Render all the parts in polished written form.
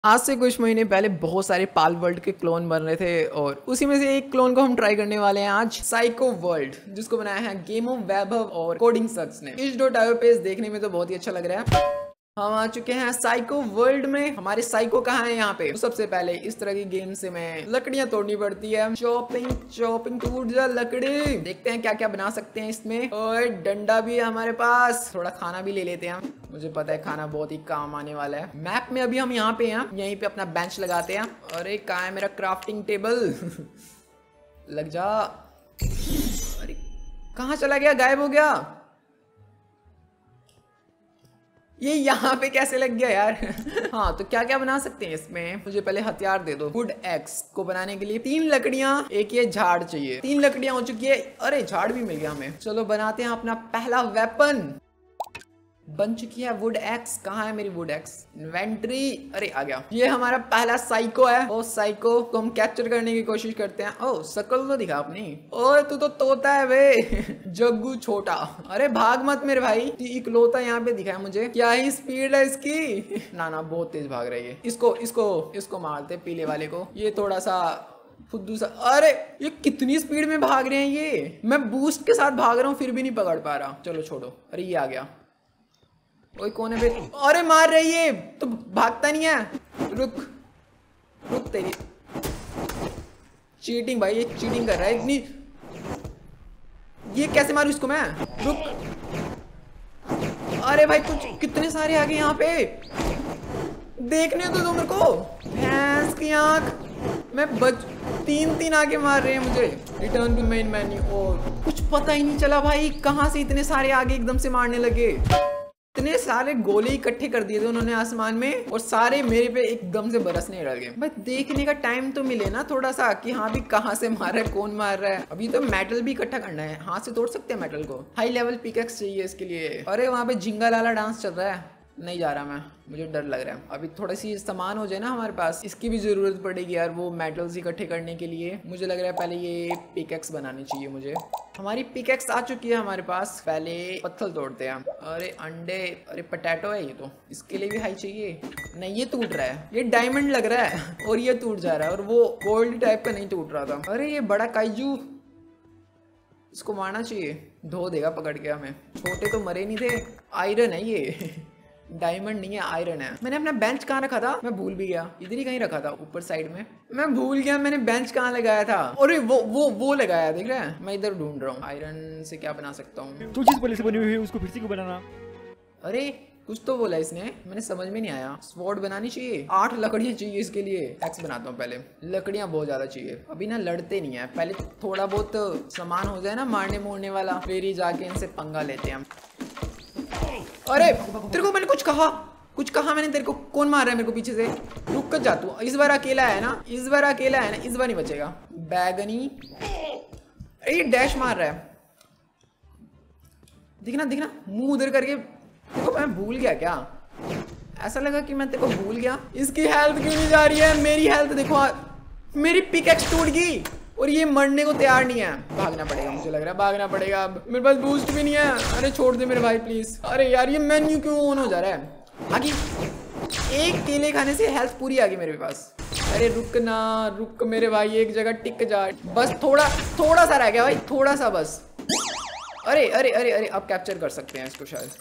आज से कुछ महीने पहले बहुत सारे पाल वर्ल्ड के क्लोन बन रहे थे और उसी में से एक क्लोन को हम ट्राई करने वाले हैं आज, साइको वर्ल्ड, जिसको बनाया है गेमो वैभव और कोडिंग सक्स ने। itch.io पेज देखने में तो बहुत ही अच्छा लग रहा है। हम आ चुके हैं साइको वर्ल्ड में। हमारे साइको कहाँ है यहाँ पे? तो सबसे पहले इस तरह की गेम से में लकड़ियां तोड़नी पड़ती है। चॉपिंग टूट जा लकड़ी। देखते हैं क्या क्या बना सकते हैं इसमें। और डंडा भी है हमारे पास, थोड़ा खाना भी ले लेते हैं। मुझे पता है खाना बहुत ही काम आने वाला है। मैप में अभी हम यहाँ पे हैं, यहीं पे अपना बेंच लगाते हैं। अरे कहाँ है मेरा क्राफ्टिंग टेबल? लग जा। अरे कहाँ चला गया? गायब हो गया। ये यहाँ पे कैसे लग गया यार? हाँ, तो क्या क्या बना सकते हैं इसमें? मुझे पहले हथियार दे दो। वुड एक्स को बनाने के लिए 3 लकड़ियां, एक ये झाड़ चाहिए। 3 लकड़ियां हो चुकी है। अरे झाड़ भी मिल गया हमें। चलो बनाते हैं अपना पहला वेपन। बन चुकी है वुड एक्स। कहाँ है मेरी वुड एक्स? इन्वेंट्री। अरे आ गया। ये हमारा पहला साइको है। ओ साइको को हम कैप्चर करने की कोशिश करते हैं। ओ शकल तो दिखा अपनी। ओ तू तो तोता है बे। जग्गू छोटा। अरे भाग मत मेरे भाई, इकलौता यहाँ पे दिखा है मुझे। क्या ही स्पीड है इसकी। ना ना बहुत तेज भाग रही है। इसको मारते पीले वाले को। ये थोड़ा सा फुद्दू सा। अरे ये कितनी स्पीड में भाग रहे हैं ये। मैं बूस्ट के साथ भाग रहा हूँ फिर भी नहीं पकड़ पा रहा। चलो छोड़ो। अरे ये आ गया। ओए कौन है बे? अरे मार रही है तो भागता नहीं है। रुक तेरी चीटिंग भाई, ये चीटिंग कर रहा है इतनी। ये कैसे मारूं इसको मैं? रुक। अरे भाई कुछ कितने सारे आ गए यहाँ पे। देखने तो मेरे को। भैंस की आंख। मैं बच 3 आगे मार रहे हैं मुझे। Return to main menu. और कुछ पता ही नहीं चला भाई कहाँ से इतने सारे आगे एकदम से मारने लगे। इतने सारे गोले इकट्ठे कर दिए थे उन्होंने आसमान में और सारे मेरे पे एकदम से बरसने लग गए। भाई देखने का टाइम तो मिले ना थोड़ा सा कि हाँ भी कहाँ से मार रहा है, कौन मार रहा है। अभी तो मेटल भी इकट्ठा करना है। हाथ से तोड़ सकते हैं मेटल को। हाई लेवल पिकेक्स चाहिए इसके लिए। अरे वहाँ पे झिंगा लाला डांस चल रहा है। नहीं जा रहा मैं, मुझे डर लग रहा है। अभी थोड़ी सी सामान हो जाए ना हमारे पास, इसकी भी जरूरत पड़ेगी यार वो मेटल्स इकट्ठे करने के लिए। मुझे लग रहा है पहले ये पिकेक्स बनानी चाहिए मुझे। हमारी पिकेक्स आ चुकी है हमारे पास। पहले पत्थर तोड़ते हैं। अरे अंडे। अरे पटैटो है ये तो, इसके लिए भी हाई चाहिए। नहीं ये टूट रहा है, ये डायमंड लग रहा है और ये टूट जा रहा है और वो गोल्ड टाइप का नहीं टूट रहा था। अरे ये बड़ा काइजू, इसको मारना चाहिए। धो देगा पकड़ के हमें। छोटे तो मरे नहीं थे। आयरन है ये। डायमंड नहीं है, आयरन है। मैंने अपना बेंच कहाँ रखा था? मैं भूल भी गया। इधर ही कहीं रखा था ऊपर साइड में। मैं भूल गया मैंने बेंच कहाँ लगाया था। अरे वो लगाया, देख रहे हैं? मैं इधर ढूंढ रहा हूँ। आयरन से क्या बना सकता हूँ? तो जिस पहले से बनी हुई है उसको फिर से क्यों बनाना? अरे कुछ तो बोला इसने, मैंने समझ में नहीं आया। स्वॉर्ड बनानी चाहिए। 8 लकड़ियां चाहिए इसके लिए। एक्स बनाता हूँ पहले। लकड़ियां बहुत ज्यादा चाहिए। अभी ना लड़ते नहीं है, पहले थोड़ा बहुत सामान हो जाए ना मारने मोड़ने वाला, फिर ही जाके इनसे पंगा लेते हैं हम। अरे तेरे को मैंने कुछ कहा मैंने तेरे को। कौन मार रहा है मेरे को पीछे से? रुक कर जा तू। इस बार अकेला है ना, इस बार नहीं बचेगा। बैगनी। अरे ये डैश मार रहा है। दिखना मुंह उधर करके। देखो मैं भूल गया क्या? ऐसा लगा कि मैं तेरे को भूल गया। इसकी हेल्थ क्यों नहीं जा रही है? मेरी हेल्थ देखो। मेरी पिकैक्स टूट गई और ये मरने को तैयार नहीं है। भागना पड़ेगा, मुझे लग रहा है भागना पड़ेगा। अब मेरे पास बूस्ट भी नहीं है। अरे छोड़ दे मेरे भाई प्लीज। अरे यार ये मेन्यू क्यों ऑन हो जा रहा है? आगे एक केले खाने से हेल्थ पूरी आ गई मेरे पास। अरे रुक मेरे भाई, एक जगह टिक जा। बस थोड़ा सा रह गया भाई, थोड़ा सा बस। अरे अब कैप्चर कर सकते हैं इसको शायद।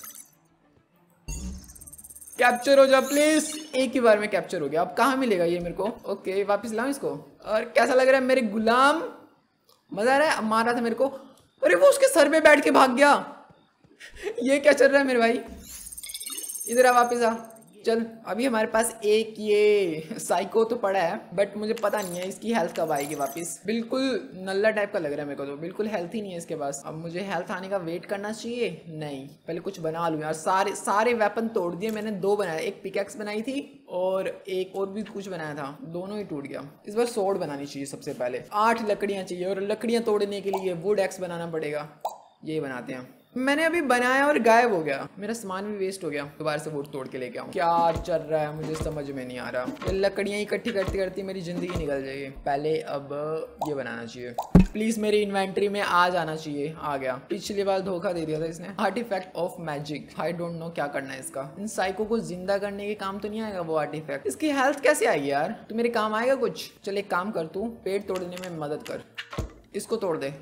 कैप्चर हो जा प्लीज। एक ही बार में कैप्चर हो गया। अब कहाँ मिलेगा ये मेरे को? ओके वापस लाऊं इसको। और कैसा लग रहा है मेरे गुलाम? मजा आ रहा है? अब मार रहा था मेरे को। अरे वो उसके सर पे बैठ के भाग गया। ये क्या चल रहा है मेरे भाई? इधर आ, वापस आ। चल अभी हमारे पास एक ये साइको तो पड़ा है, बट मुझे पता नहीं है इसकी हेल्थ कब आएगी वापस। बिल्कुल नल्ला टाइप का लग रहा है मेरे को तो। बिल्कुल हेल्थ ही नहीं है इसके पास। अब मुझे हेल्थ आने का वेट करना चाहिए। नहीं पहले कुछ बना लूँ यार। सारे वेपन तोड़ दिए मैंने। 2 बनाया, एक पिकैक्स बनाई थी और एक और भी कुछ बनाया था, दोनों ही टूट गया। इस बार स्वॉर्ड बनानी चाहिए सबसे पहले। 8 लकड़ियाँ चाहिए और लकड़ियाँ तोड़ने के लिए वुड एक्स बनाना पड़ेगा। ये बनाते हैं। मैंने अभी बनाया और गायब हो गया, मेरा सामान भी वेस्ट हो गया। दोबारा से वो तोड़ के लेके आऊँ। क्या चल रहा है मुझे समझ में नहीं आ रहा। ये लकड़ियाँ इकट्ठी करती करती मेरी जिंदगी निकल जाएगी। पहले अब ये बनाना चाहिए, प्लीज मेरी इन्वेंट्री में आ जाना चाहिए। आ गया। पिछली बार धोखा दे दिया था इसने। Artifact of magic, I don't know क्या करना है इसका। इन साइको को जिंदा करने के काम तो नहीं आएगा वो आर्टिफैक्ट। इसकी हेल्थ कैसे आएगी यार? तो मेरे काम आएगा कुछ? चल एक काम कर, तू पेड़ तोड़ने में मदद कर, इसको तोड़ दे।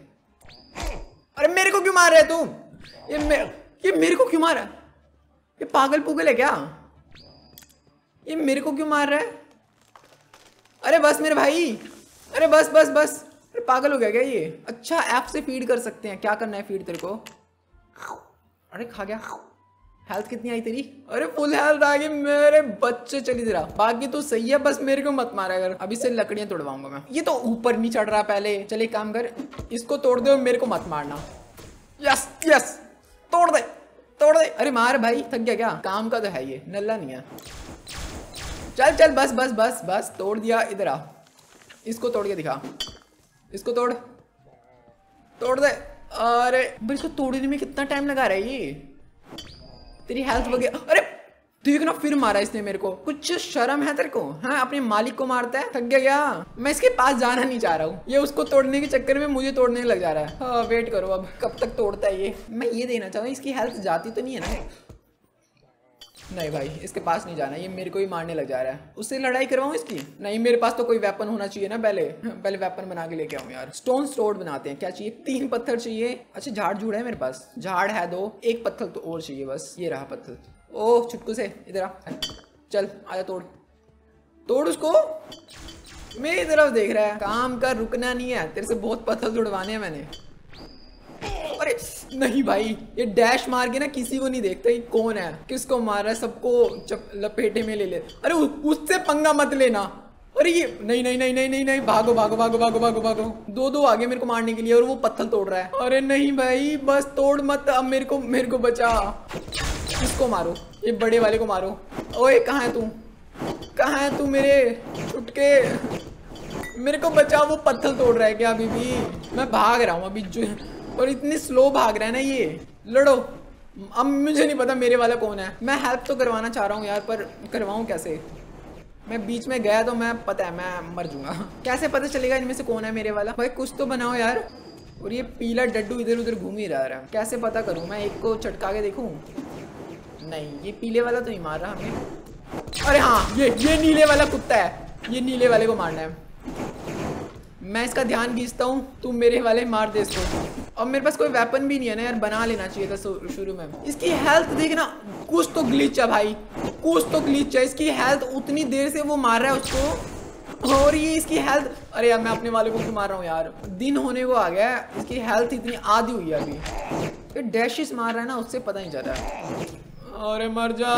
अरे मेरे को क्यों मार रहा है तू? ये मेरे को क्यों मारा? ये पागल पुगल है क्या? ये मेरे को क्यों मार रहा है? अरे बस मेरे भाई, अरे बस बस बस। अरे पागल हो गया क्या ये? अच्छा ऐप से फीड कर सकते हैं। क्या करना है फीड तेरे को? अरे खा गया। हेल्थ कितनी आई तेरी? अरे फुल हेल्थ आ गई मेरे बच्चे। चली जरा, बाकी तो सही है, बस मेरे को मत मारा अगर। अभी से लकड़ियां तोड़वाऊंगा मैं। ये तो ऊपर नहीं चढ़ रहा पहले। चल एक काम कर, इसको तोड़ दे और मेरे को मत मारना। यस यस, तोड़ दे तोड़ दे। अरे मार भाई, थक गया क्या? काम का तो है ये, नल्ला नहीं है। चल चल बस बस बस बस, तोड़ दिया। इधर आ, इसको तोड़ के दिखा। इसको तोड़, तोड़ दे। अरे भाई इसको तोड़ने में कितना टाइम लगा रहा है ये? तेरी हेल्थ वगैरह। अरे देखना फिर मारा इसने मेरे को। कुछ शर्म है तेरे को? हाँ अपने मालिक को मारता है। थक गया क्या? मैं इसके पास जाना नहीं चाह रहा हूँ। ये उसको तोड़ने के चक्कर में मुझे तोड़ने लग जा रहा है। हाँ वेट करो अब कब तक तोड़ता है ये। मैं ये देना चाहूँ, इसकी हेल्थ जाती तो नहीं है ना? नहीं भाई इसके पास नहीं जाना, ये मेरे को ही मारने लग जा रहा है। उससे लड़ाई करवाऊँ इसकी? नहीं मेरे पास तो कोई वेपन होना चाहिए ना। पहले वेपन बना के लेके आऊँ यार। स्टोन स्वॉर्ड बनाते हैं। क्या चाहिए? 3 पत्थर चाहिए। अच्छा झाड़ झूड़ है मेरे पास? झाड़ है 2, एक पत्थर तो और चाहिए बस। ये रहा पत्थर। ओह छुटकू से इधर आ, चल आजा तोड़। तोड़ उसको, मेरी तरफ देख रहा है। काम का रुकना नहीं है, तेरे से बहुत पत्थर जुड़वाने हैं मैंने। अरे नहीं भाई, ये डैश मार के ना किसी को नहीं देखता ये कौन है, किसको मार रहा है, सबको लपेटे में ले ले। अरे उससे पंगा मत लेना। अरे ये नहीं नहीं नहीं नहीं नहीं नहीं, भागो भागो भागो भागो भागो भागो। 2 आगे मेरे को मारने के लिए और वो पत्थर तोड़ रहा है। अरे नहीं भाई बस तोड़ मत, अब मेरे को बचा। इसको मारो, ये बड़े वाले को मारो। ओए कहाँ है तू? कहाँ है तू मेरे छुटके? मेरे को बचा, वो पत्थर तोड़ रहा है क्या अभी भी? मैं भाग रहा हूँ अभी जो, और इतनी स्लो भाग रहा है ना ये। लड़ो। अब मुझे नहीं पता मेरे वाला कौन है। मैं हेल्प तो करवाना चाह रहा हूँ यार, पर करवाऊँ कैसे? मैं बीच में गया तो मैं पता है मैं मर जाऊंगा। कैसे पता चलेगा इनमें से कौन है मेरे वाला? भाई कुछ तो बनाओ यार। और ये पीला डड्डू इधर उधर घूम ही रहा है, कैसे पता करूँ? मैं एक को चटका के देखूँ? नहीं ये पीले वाला तो नहीं मार रहा हमें। अरे हाँ ये नीले वाला कुत्ता है, ये नीले वाले को मारना है। मैं इसका ध्यान खींचता हूँ, तू मेरे वाले मार दे इसको। अब मेरे पास कोई वेपन भी नहीं है ना यार, बना लेना चाहिए था शुरू में। इसकी हेल्थ देखना, कुछ तो ग्लिच है भाई, कुछ तो ग्लिच है। इसकी हेल्थ उतनी देर से वो मार रहा है उसको, और ये इसकी हेल्थ। अरे यार मैं अपने वाले को क्यों मार रहा हूँ यार? दिन होने को आ गया है, इसकी हेल्थ इतनी आधी हुई है अभी। ये डैशेस मार रहा है ना, उससे पता नहीं चल रहा है। अरे मर जा।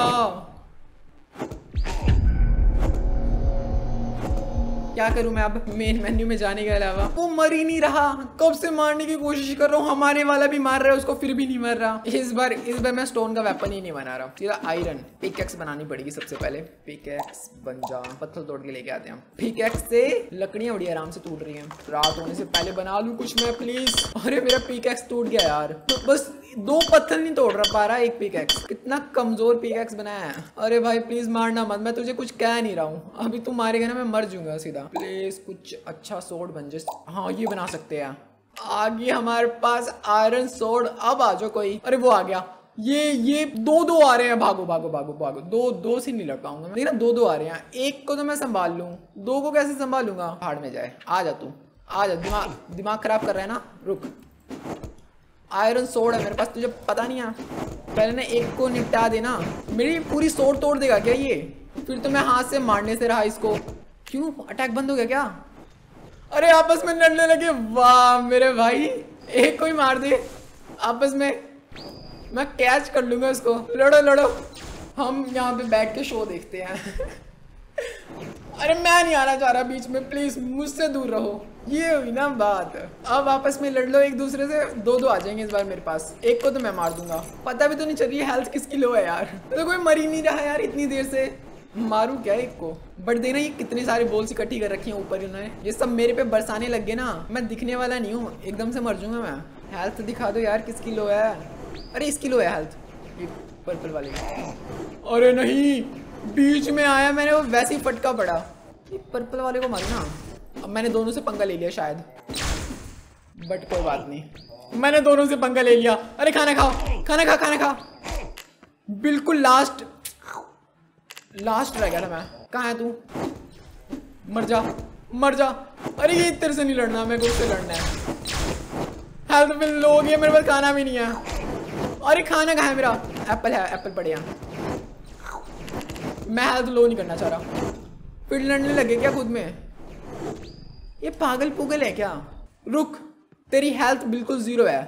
क्या करूं मैं अब मेन मेन्यू में जाने के अलावा? वो मर ही नहीं रहा, कब से मारने की कोशिश कर रहा हूँ। हमारे वाला भी मार रहा है उसको, फिर भी नहीं मर रहा। इस बार मैं स्टोन का वेपन ही नहीं बना रहा, सीधा आयरन पिकैक्स बनानी पड़ेगी सबसे पहले। पिकैक्स बन जा, पत्थर तोड़ के लेके आते हैं। पिकैक्स से लकड़ियां बड़ी आराम से टूट रही हैं। रात होने से पहले बना लूं कुछ मैं प्लीज। अरे मेरा पिकैक्स टूट गया यार, तो बस 2 पत्थर नहीं तोड़ पा रहा एक पिकैक्स। कितना कमजोर पिकैक्स बनाया है। अरे भाई प्लीज मारना मत, मैं तुझे कुछ कह नहीं रहा हूँ। अभी तू मारेगा ना मैं मर जाऊंगा सीधा। प्लीज कुछ अच्छा सोर्ड बन जाए। हाँ ये बना सकते हैं। आगे हमारे पास आयरन सोर्ड। अब आ जाओ कोई। अरे वो आ गया। ये 2 आ रहे हैं। भागो भागो भागो भागो। 2 से नहीं लड़ पाऊंगा मैं ना। 2 आ रहे हैं, एक को तो मैं संभाल लूँ, 2 को कैसे संभालूंगा? भाड़ में जाए। आ जा तू, आ जा। दिमाग खराब कर रहा है ना, रुक। आयरन सोर्ड है मेरे पास, तुझे पता नहीं है? पहले ना एक को निपटा देना। मेरी पूरी सोर्ड तोड़ देगा क्या ये? फिर तो मैं हाथ से मारने से रहा इसको। क्यों अटैक बंद हो गया क्या? अरे आपस में लड़ने लगे। वाह मेरे भाई, एक को ही मार दे आपस में, मैं कैच कर लूंगा उसको। लड़ो लड़ो, हम यहाँ पे बैठ के शो देखते हैं। अरे मैं नहीं आना चाह रहा बीच में, प्लीज मुझसे दूर रहो। ये हुई ना बात। अब आपस में लड़ लो एक दूसरे से। 2 आ जाएंगे इस बार मेरे पास। एक को तो मैं मार दूंगा। पता भी तो नहीं चल रही है हेल्थ किसकी लो है यार। तो कोई मर ही नहीं रहा यार इतनी देर से। मारू क्या एक को? बट देना ये कितनी सारी बॉल्स इकट्ठी कर रखी है ऊपर इन्होंने। ये सब मेरे पे बरसाने लग गए ना, मैं दिखने वाला नहीं हूँ, एकदम से मर जाऊंगा मैं। हेल्थ दिखा दो यार किसकी लो है। अरे इसकी लो है हेल्थ, ये पर्पल वाले की। अरे नहीं, बीच में आया, मैंने वो वैसे ही फटका पड़ा। ये पर्पल वाले को मारू ना। अब मैंने दोनों से पंगा ले लिया शायद, बट कोई बात नहीं, मैंने दोनों से पंगा ले लिया। अरे खाना खाओ, खाना खा, खाना खा। बिल्कुल लास्ट रह गया था मैं। कहाँ है तू? मर जा, मर जा। अरे ये तेरे से नहीं लड़ना, मेरे को उससे लड़ना है। हेल्थ बिल लो हो गया, मेरे पास खाना भी नहीं है। अरे खाना कहाँ है मेरा? एप्पल है, एप्पल पड़े हैं। मैं हेल्थ लो नहीं करना चाह रहा। फिर लड़ने लगे क्या खुद में? ये पागल पुगल है क्या? रुक, तेरी हेल्थ बिल्कुल 0 है।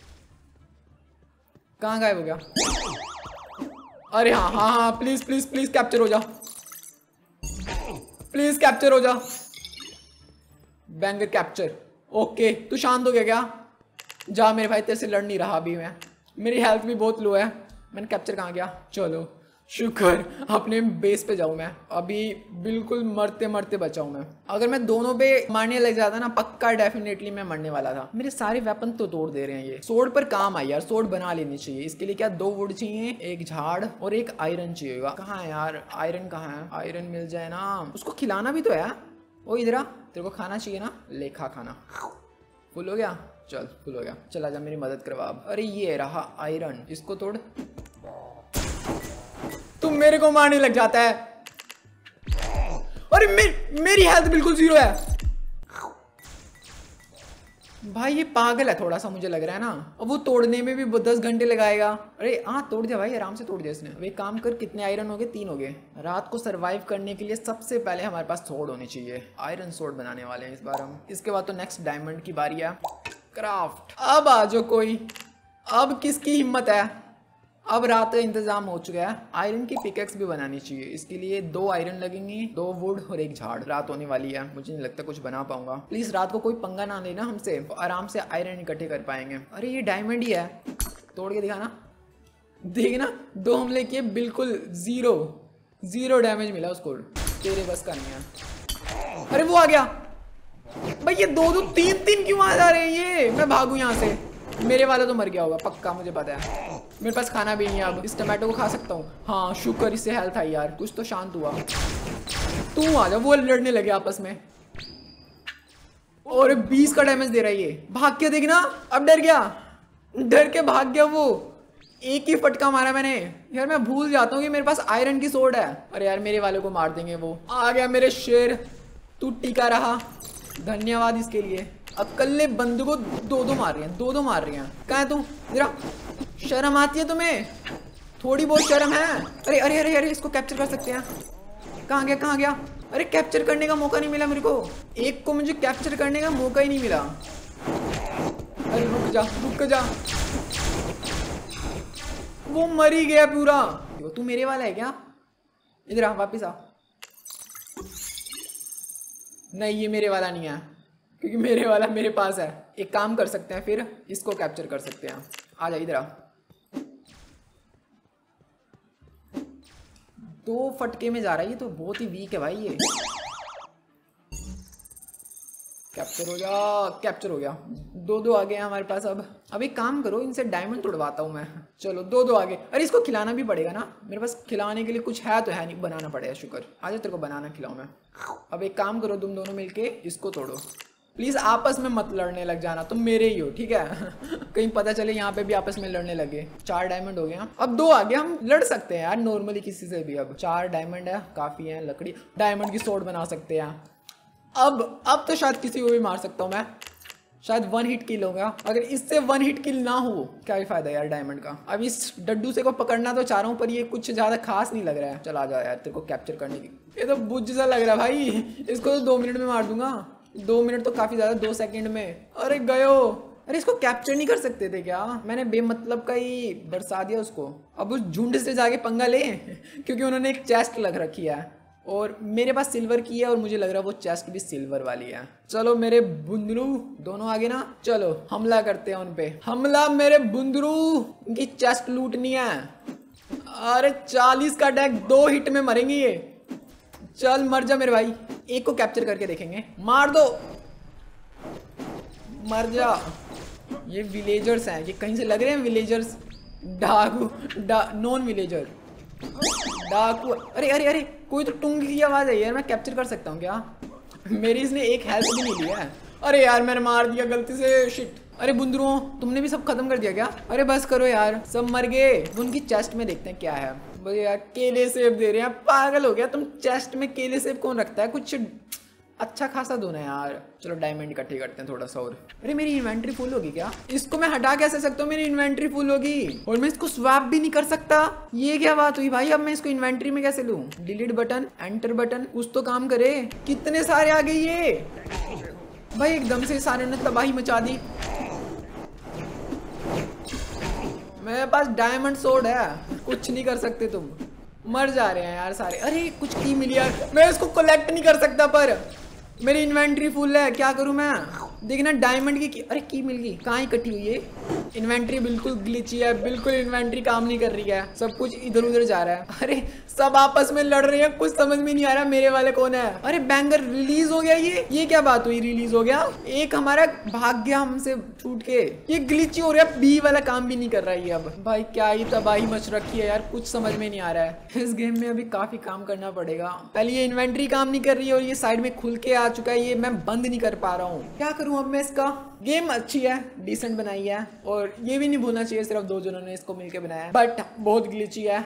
कहाँ गायब हो गया? अरे हाँ हाँ हाँ, प्लीज प्लीज प्लीज कैप्चर हो जा, प्लीज कैप्चर हो जा। Banger capture. ओके, तू शांत हो गया क्या? जा मेरे भाई, तेरे से लड़ नहीं रहा अभी मैं। मेरी हेल्थ भी बहुत लो है। मैंने कैप्चर कहाँ गया? चलो शुक्र, अपने बेस पे जाऊँ मैं। अभी बिल्कुल मरते मरते बचाऊँ मैं। अगर मैं दोनों पे मारने लग जाता ना, पक्का डेफिनेटली मैं मरने वाला था। मेरे सारे वेपन तो तोड़ दे रहे हैं ये। सोर्ड पर काम आई यार, सोर्ड बना लेनी चाहिए। इसके लिए क्या 2 वुड चाहिए, 1 झाड़ और 1 आयरन चाहिएगा। कहाँ है यार आयरन? कहाँ है आयरन? मिल जाए ना। उसको खिलाना भी तो है। ओ इधर आ, तेरे को खाना चाहिए ना, ले खा खाना। फुल हो गया? चल फुल हो गया, चला जा मेरी मदद करवा अब। अरे ये रहा आयरन, इसको तोड़। तुम मेरे को मारने लग जाता है। अरे मेरी हेल्थ बिल्कुल 0 है भाई। ये पागल है थोड़ा सा, मुझे लग रहा है ना। अब वो तोड़ने में भी 10 घंटे लगाएगा। अरे हाँ तोड़ दिया भाई, आराम से तोड़ दिया इसने। अब एक काम कर, कितने आयरन हो गए? 3 हो गए। रात को सरवाइव करने के लिए सबसे पहले हमारे पास सोर्ड होनी चाहिए। आयरन सोर्ड बनाने वाले हैं इस बार हम। इसके बाद तो नेक्स्ट डायमंड की बारी है। क्राफ्ट। अब आ जाओ कोई, अब किसकी हिम्मत है? अब रात का इंतजाम हो चुका है। आयरन की पिकेक्स भी बनानी चाहिए। इसके लिए 2 आयरन लगेंगी, 2 वुड और 1 झाड़। रात होने वाली है, मुझे नहीं लगता कुछ बना पाऊंगा। प्लीज रात को कोई पंगा ना लेना हमसे, तो आराम से आयरन इकट्ठे कर पाएंगे। अरे ये डायमंड ही है, तोड़ के दिखाना। देखना 2 हमले किए, बिल्कुल 0 डैमेज मिला उसको। तेरे बस का नहीं है। अरे वो आ गया भाई। ये 2 3 क्यों आ जा रहे हैं ये? मैं भागू यहाँ से। मेरे वाला तो मर गया होगा पक्का, मुझे पता है। मेरे पास खाना भी नहीं है। अब इस टमाटो को खा सकता हूँ। हाँ शुक्र, इससे हेल्थ आई यार, कुछ तो शांत हुआ। तू आ जा। वो लड़ने लगे आपस में और 20 का डैमेज दे रहा है ये। भाग के देखना, अब डर गया, डर के भाग गया वो। एक ही फटका मारा मैंने यार। मैं भूल जाता हूँ कि मेरे पास आयरन की सोर्ड है। अरे यार मेरे वाले को मार देंगे वो। आ गया मेरे शेर, तू टिका रहा, धन्यवाद इसके लिए। अकेले बंदू को 2 मार रही हैं, 2 मार रही हैं। कहाँ है तू? जरा शर्म आती है तुम्हें? थोड़ी बहुत शर्म है? अरे अरे अरे अरे, इसको कैप्चर कर सकते हैं। कहाँ गया, कहाँ गया? अरे कैप्चर करने का मौका नहीं मिला मेरे को। एक को मुझे कैप्चर करने का मौका ही नहीं मिला। अरे रुक जा, रुक जा। वो मर ही गया पूरा। तू मेरे वाला है क्या? इधर आ, वापिस आ। नहीं ये मेरे वाला नहीं है, क्योंकि मेरे वाला मेरे पास है। एक काम कर सकते हैं, फिर इसको कैप्चर कर सकते हैं। आ जा इधर आ। 2 फटके में जा रहा है ये तो, बहुत ही वीक है भाई ये। कैप्चर हो जा, कैप्चर हो गया। 2 आ गए हैं हमारे पास। अब एक काम करो, इनसे डायमंड तोड़वाता हूँ मैं। चलो 2 आ गए। अरे इसको खिलाना भी पड़ेगा ना, मेरे पास खिलाने के लिए कुछ है तो है नहीं, बनाना पड़ेगा। शुक्र, आजा तेरे को बनाना खिलाऊं मैं। अब एक काम करो, तुम दोनों मिलके इसको तोड़ो। प्लीज आपस में मत लड़ने लग जाना, तुम मेरे ही हो ठीक है। कहीं पता चले यहाँ पे भी आपस में लड़ने लगे। 4 डायमंड हो गए हैं। अब 2 आ गए, हम लड़ सकते हैं यार नॉर्मली किसी से भी। अब 4 डायमंड है, काफी है। लकड़ी, डायमंड की सोर्ड बना सकते हैं। अब तो शायद किसी को भी मार सकता हूँ मैं। शायद 1 हिट किल होगा। अगर इससे 1 हिट किल ना हो, क्या ही फायदा यार डायमंड का। अब इस डड्डू से को पकड़ना तो चाह रहा हूँ, पर ये कुछ ज्यादा खास नहीं लग रहा है। चल आ जा यार, तेरे को कैप्चर करने की। ये तो बुझ सा लग रहा है भाई। इसको तो 2 मिनट में मार दूंगा। 2 मिनट तो काफी ज्यादा, 2 सेकंड में। अरे गयो। अरे इसको कैप्चर नहीं कर सकते थे क्या? मैंने बेमतलब का ही बरसा दिया उसको। अब उस झुंड से जाके पंगा ले, क्योंकि उन्होंने एक चेस्ट लग रखी है और मेरे पास सिल्वर की है, और मुझे लग रहा है वो चेस्ट भी सिल्वर वाली है। चलो मेरे बुंदरू, दोनों आगे ना, चलो हमला करते हैं उन पे। हमला मेरे बुंदरू, उनकी चेस्ट लूटनी है। अरे 40 का अटैक, 2 हिट में मरेंगे ये। चल मर जा मेरे भाई। एक को कैप्चर करके देखेंगे। मार दो, मर जा। ये विलेजर्स हैं, ये कहीं से लग रहे हैं विलेजर्स। डाकू नॉन विलेजर डाकू। अरे अरे अरे कोई तो टुंग की आवाज है यार, मैं कैप्चर कर सकता हूँ क्या? मेरी इसने एक हेल्थ भी नहीं लिया है। अरे यार मैंने मार दिया गलती से, शिट। अरे बुंदरुओं तुमने भी सब खत्म कर दिया क्या? अरे बस करो यार, सब मर गए। उनकी चेस्ट में देखते हैं क्या है। भाई यार केले सेब दे रहे हैं, पागल हो गया तुम। चेस्ट में केले सेब कौन रखता है? कुछ अच्छा खासा दो ना यार। चलो डायमंड इकट्ठे करते हैं थोड़ा सा और। अरे मेरी इन्वेंट्री फुल होगी क्या? इसको मैं हटा कैसे सकता हूँ? मेरी इन्वेंट्री फुल होगी और मैं इसको स्वैप भी नहीं कर सकता। ये क्या बात हुई भाई? अब मैं इसको इन्वेंट्री में कैसे लूँ? डिलीट बटन, एंटर बटन, कुछ तो काम करे। कितने सारे आ गए ये भाई, एकदम से सारे ने तबाही मचा दी। मेरे पास डायमंड सोर्ड है, कुछ नहीं कर सकते तुम। मर जा रहे हैं यार सारे। अरे कुछ की मिली यार, मैं इसको कलेक्ट नहीं कर सकता पर मेरी इन्वेंट्री फुल है। क्या करूं मैं? देखना डायमंड की अरे की मिल गई। कहाँ इकट्ठी हुई है? इन्वेंट्री बिल्कुल ग्लिची है, बिल्कुल इन्वेंट्री काम नहीं कर रही है। सब कुछ इधर उधर जा रहा है। अरे सब आपस में लड़ रहे हैं, कुछ समझ में नहीं आ रहा मेरे वाले कौन है। अरे बैंगर रिलीज हो गया। ये क्या बात हुई? रिलीज हो गया। एक हमारा भाग गया हमसे छूट के। ये ग्लिची हो रहा है, बी वाला काम भी नहीं कर रहा है अब। भाई क्या ही तबाही मच रखी है यार, कुछ समझ में नहीं आ रहा है। इस गेम में अभी काफी काम करना पड़ेगा। पहले ये इन्वेंट्री काम नहीं कर रही है और ये साइड में खुल के आ चुका है, ये मैं बंद नहीं कर पा रहा हूँ। क्या करूँ अब मैं इसका? गेम अच्छी है, डिसेंट बनाई है और ये भी नहीं भूलना चाहिए सिर्फ 2 जनों ने इसको मिलकर बनाया है, बट बहुत ग्लिची है।